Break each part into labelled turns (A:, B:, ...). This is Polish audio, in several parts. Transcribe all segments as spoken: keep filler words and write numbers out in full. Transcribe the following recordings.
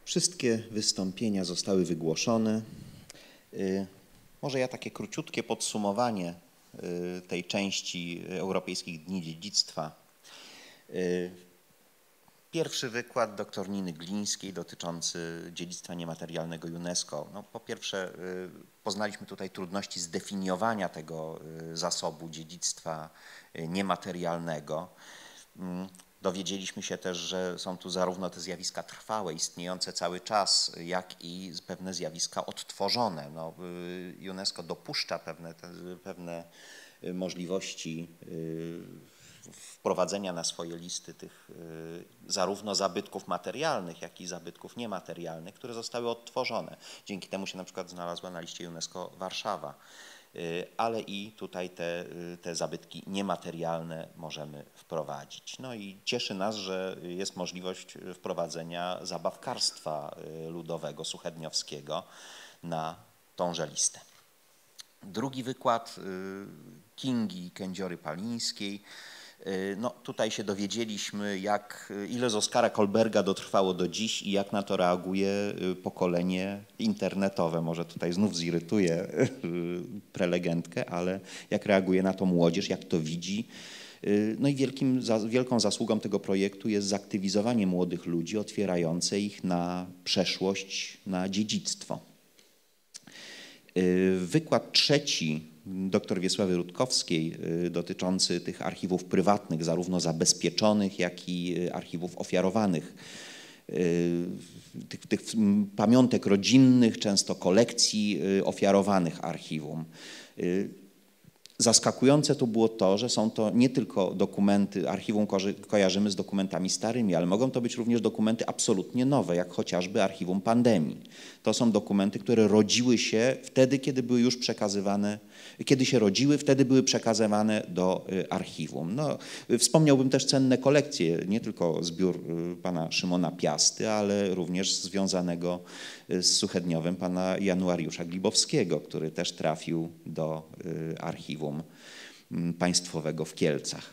A: Wszystkie wystąpienia zostały wygłoszone. Może ja takie króciutkie podsumowanie tej części Europejskich Dni Dziedzictwa. Pierwszy wykład doktor Niny Glińskiej dotyczący dziedzictwa niematerialnego UNESCO. No, po pierwsze poznaliśmy tutaj trudności zdefiniowania tego zasobu dziedzictwa niematerialnego. Dowiedzieliśmy się też, że są tu zarówno te zjawiska trwałe, istniejące cały czas, jak i pewne zjawiska odtworzone. No, UNESCO dopuszcza pewne, pewne możliwości wprowadzenia na swoje listy tych zarówno zabytków materialnych, jak i zabytków niematerialnych, które zostały odtworzone. Dzięki temu się na przykład znalazła na liście UNESCO Warszawa. Ale i tutaj te, te zabytki niematerialne możemy wprowadzić. No i cieszy nas, że jest możliwość wprowadzenia zabawkarstwa ludowego, suchedniowskiego na tąże listę. Drugi wykład Kingi Kędziory-Palińskiej. No, tutaj się dowiedzieliśmy, jak, ile z Oskara Kolberga dotrwało do dziś i jak na to reaguje pokolenie internetowe. Może tutaj znów zirytuję prelegentkę, ale jak reaguje na to młodzież, jak to widzi. No i wielkim, wielką zasługą tego projektu jest zaktywizowanie młodych ludzi, otwierające ich na przeszłość, na dziedzictwo. Wykład trzeci doktor Wiesławy Rutkowskiej dotyczący tych archiwów prywatnych, zarówno zabezpieczonych, jak i archiwów ofiarowanych, tych, tych pamiątek rodzinnych, często kolekcji ofiarowanych archiwum. Zaskakujące to było to, że są to nie tylko dokumenty, archiwum kojarzymy z dokumentami starymi, ale mogą to być również dokumenty absolutnie nowe, jak chociażby archiwum pandemii. To są dokumenty, które rodziły się wtedy, kiedy były już przekazywane, kiedy się rodziły, wtedy były przekazywane do archiwum. No, wspomniałbym też cenne kolekcje, nie tylko zbiór pana Szymona Piasty, ale również związanego z Suchedniowem pana Januariusza Glibowskiego, który też trafił do archiwum państwowego w Kielcach.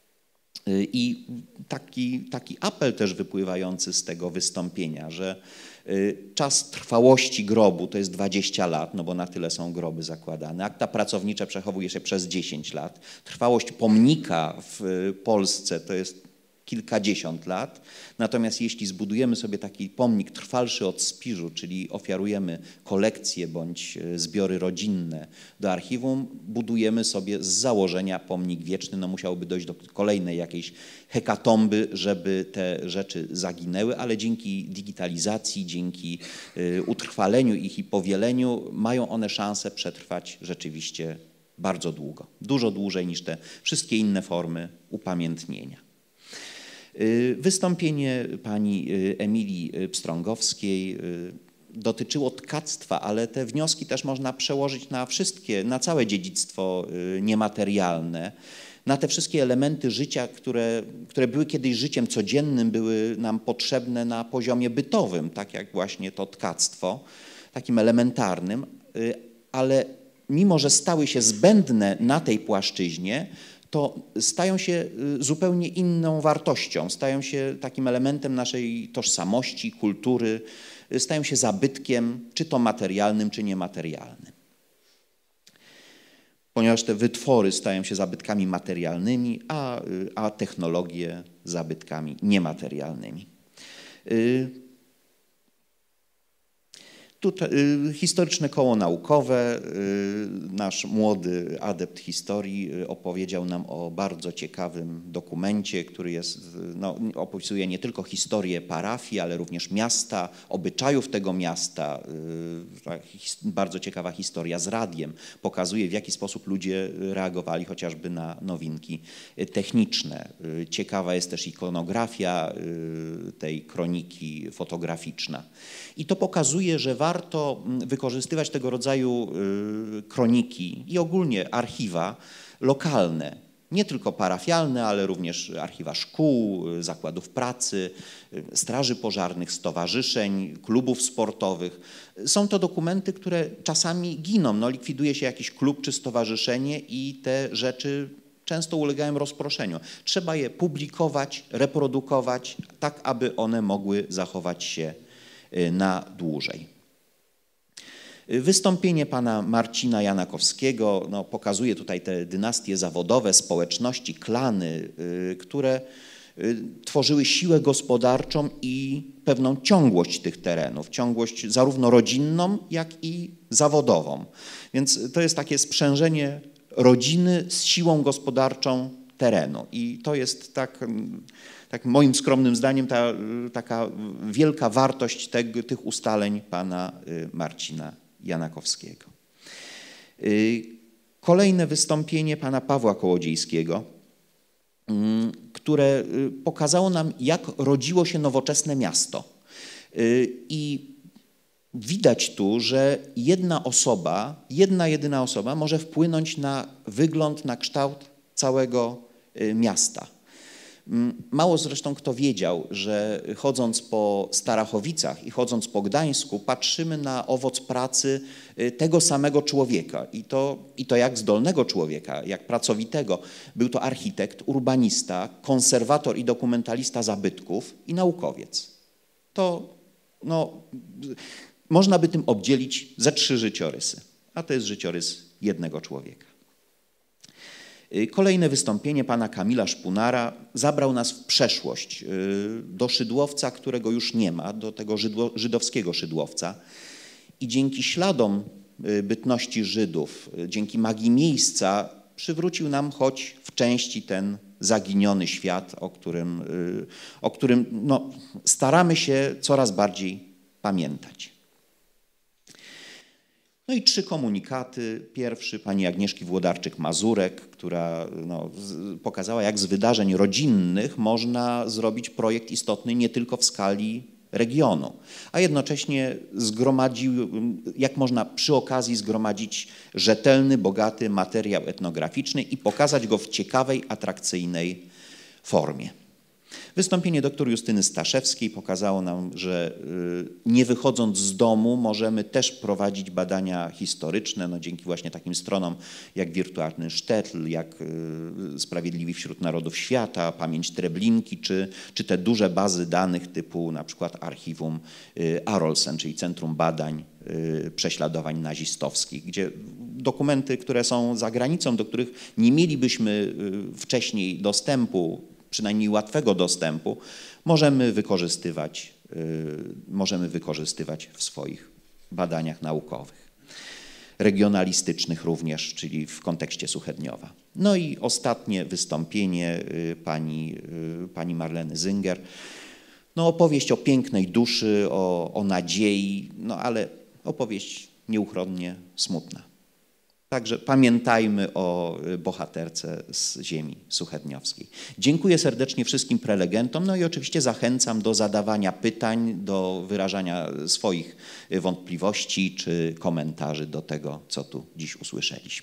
A: I taki, taki apel też wypływający z tego wystąpienia, że czas trwałości grobu to jest dwadzieścia lat, no bo na tyle są groby zakładane. Akta pracownicze przechowuje się przez dziesięć lat. Trwałość pomnika w Polsce to jest kilkadziesiąt lat. Natomiast jeśli zbudujemy sobie taki pomnik trwalszy od Spiżu, czyli ofiarujemy kolekcje bądź zbiory rodzinne do archiwum, budujemy sobie z założenia pomnik wieczny. No musiałoby dojść do kolejnej jakiejś hekatomby, żeby te rzeczy zaginęły, ale dzięki digitalizacji, dzięki utrwaleniu ich i powieleniu mają one szansę przetrwać rzeczywiście bardzo długo. Dużo dłużej niż te wszystkie inne formy upamiętnienia. Wystąpienie pani Emilii Pstrągowskiej dotyczyło tkactwa, ale te wnioski też można przełożyć na wszystkie, na całe dziedzictwo niematerialne, na te wszystkie elementy życia, które, które były kiedyś życiem codziennym, były nam potrzebne na poziomie bytowym, tak jak właśnie to tkactwo, takim elementarnym, ale mimo że stały się zbędne na tej płaszczyźnie, to stają się zupełnie inną wartością, stają się takim elementem naszej tożsamości, kultury, stają się zabytkiem, czy to materialnym, czy niematerialnym. Ponieważ te wytwory stają się zabytkami materialnymi, a, a technologie zabytkami niematerialnymi. Tutaj, y, historyczne koło naukowe, y, nasz młody adept historii opowiedział nam o bardzo ciekawym dokumencie, który jest, no, opisuje nie tylko historię parafii, ale również miasta, obyczajów tego miasta. Y, his, bardzo ciekawa historia z radiem. Pokazuje, w jaki sposób ludzie reagowali chociażby na nowinki techniczne. Y, ciekawa jest też ikonografia y, tej kroniki fotograficzna. I to pokazuje, że warto wykorzystywać tego rodzaju kroniki i ogólnie archiwa lokalne, nie tylko parafialne, ale również archiwa szkół, zakładów pracy, straży pożarnych, stowarzyszeń, klubów sportowych. Są to dokumenty, które czasami giną. No, likwiduje się jakiś klub czy stowarzyszenie i te rzeczy często ulegają rozproszeniu. Trzeba je publikować, reprodukować, tak aby one mogły zachować się na dłużej. Wystąpienie pana Marcina Janakowskiego no, pokazuje tutaj te dynastie zawodowe, społeczności, klany, które tworzyły siłę gospodarczą i pewną ciągłość tych terenów, ciągłość zarówno rodzinną, jak i zawodową. Więc to jest takie sprzężenie rodziny z siłą gospodarczą terenu i to jest tak, tak moim skromnym zdaniem ta, taka wielka wartość te, tych ustaleń pana Marcina Janakowskiego. Kolejne wystąpienie pana Pawła Kołodziejskiego, które pokazało nam, jak rodziło się nowoczesne miasto. I widać tu, że jedna osoba, jedna jedyna osoba może wpłynąć na wygląd, na kształt całego miasta. Mało zresztą kto wiedział, że chodząc po Starachowicach i chodząc po Gdańsku patrzymy na owoc pracy tego samego człowieka i to, i to jak zdolnego człowieka, jak pracowitego. Był to architekt, urbanista, konserwator i dokumentalista zabytków i naukowiec. To no, można by tym obdzielić ze trzy życiorysy, a to jest życiorys jednego człowieka. Kolejne wystąpienie pana Kamila Szpunara zabrał nas w przeszłość, do Szydłowca, którego już nie ma, do tego żydowskiego Szydłowca. I dzięki śladom bytności Żydów, dzięki magii miejsca przywrócił nam choć w części ten zaginiony świat, o którym, o którym no, staramy się coraz bardziej pamiętać. No i trzy komunikaty. Pierwszy pani Agnieszki Włodarczyk-Mazurek, która no, pokazała, jak z wydarzeń rodzinnych można zrobić projekt istotny nie tylko w skali regionu, a jednocześnie zgromadził, jak można przy okazji zgromadzić rzetelny, bogaty materiał etnograficzny i pokazać go w ciekawej, atrakcyjnej formie. Wystąpienie dr Justyny Staszewskiej pokazało nam, że nie wychodząc z domu możemy też prowadzić badania historyczne, no dzięki właśnie takim stronom jak Wirtualny Sztetl, jak Sprawiedliwi wśród Narodów Świata, Pamięć Treblinki, czy, czy te duże bazy danych typu na przykład archiwum Arolsen, czyli Centrum Badań Prześladowań Nazistowskich, gdzie dokumenty, które są za granicą, do których nie mielibyśmy wcześniej dostępu, przynajmniej łatwego dostępu, możemy wykorzystywać, możemy wykorzystywać w swoich badaniach naukowych. Regionalistycznych również, czyli w kontekście Suchedniowa. No i ostatnie wystąpienie pani, pani Marleny Zynger. No opowieść o pięknej duszy, o, o nadziei, no ale opowieść nieuchronnie smutna. Także pamiętajmy o bohaterce z ziemi suchedniowskiej. Dziękuję serdecznie wszystkim prelegentom, no i oczywiście zachęcam do zadawania pytań, do wyrażania swoich wątpliwości czy komentarzy do tego, co tu dziś usłyszeliśmy.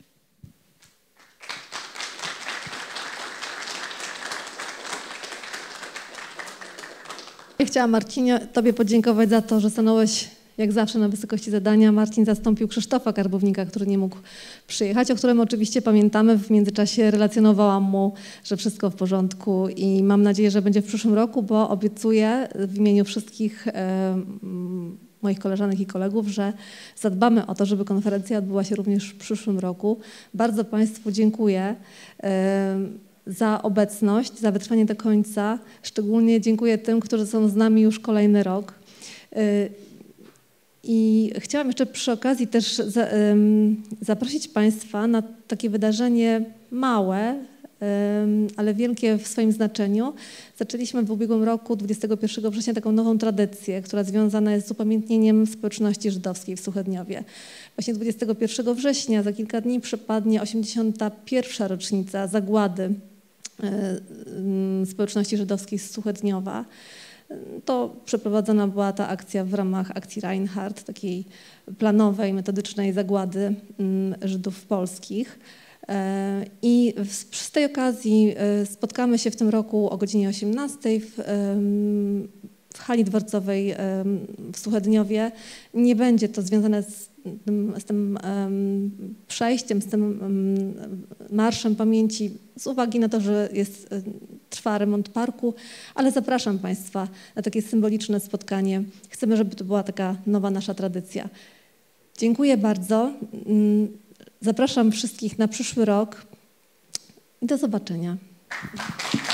B: Ja chciałam, Marcinie, tobie podziękować za to, że stanąłeś jak zawsze na wysokości zadania. Marcin zastąpił Krzysztofa Karbownika, który nie mógł przyjechać, o którym oczywiście pamiętamy. W międzyczasie relacjonowałam mu, że wszystko w porządku i mam nadzieję, że będzie w przyszłym roku, bo obiecuję w imieniu wszystkich e, moich koleżanek i kolegów, że zadbamy o to, żeby konferencja odbyła się również w przyszłym roku. Bardzo Państwu dziękuję e, za obecność, za wytrwanie do końca. Szczególnie dziękuję tym, którzy są z nami już kolejny rok. E, I chciałam jeszcze przy okazji też za, um, zaprosić Państwa na takie wydarzenie małe, um, ale wielkie w swoim znaczeniu. Zaczęliśmy w ubiegłym roku, dwudziestego pierwszego września, taką nową tradycję, która związana jest z upamiętnieniem społeczności żydowskiej w Suchedniowie. Właśnie dwudziestego pierwszego września, za kilka dni, przypadnie osiemdziesiąta pierwsza rocznica zagłady um, społeczności żydowskiej z Suchedniowa. To przeprowadzona była ta akcja w ramach akcji Reinhardt, takiej planowej, metodycznej zagłady Żydów polskich. I z tej okazji spotkamy się w tym roku o godzinie osiemnastej w, w hali dworcowej w Suchedniowie. Nie będzie to związane z tym, z tym przejściem, z tym marszem pamięci z uwagi na to, że jest, trwa remont parku, ale zapraszam Państwa na takie symboliczne spotkanie. Chcemy, żeby to była taka nowa nasza tradycja. Dziękuję bardzo. Zapraszam wszystkich na przyszły rok i do zobaczenia.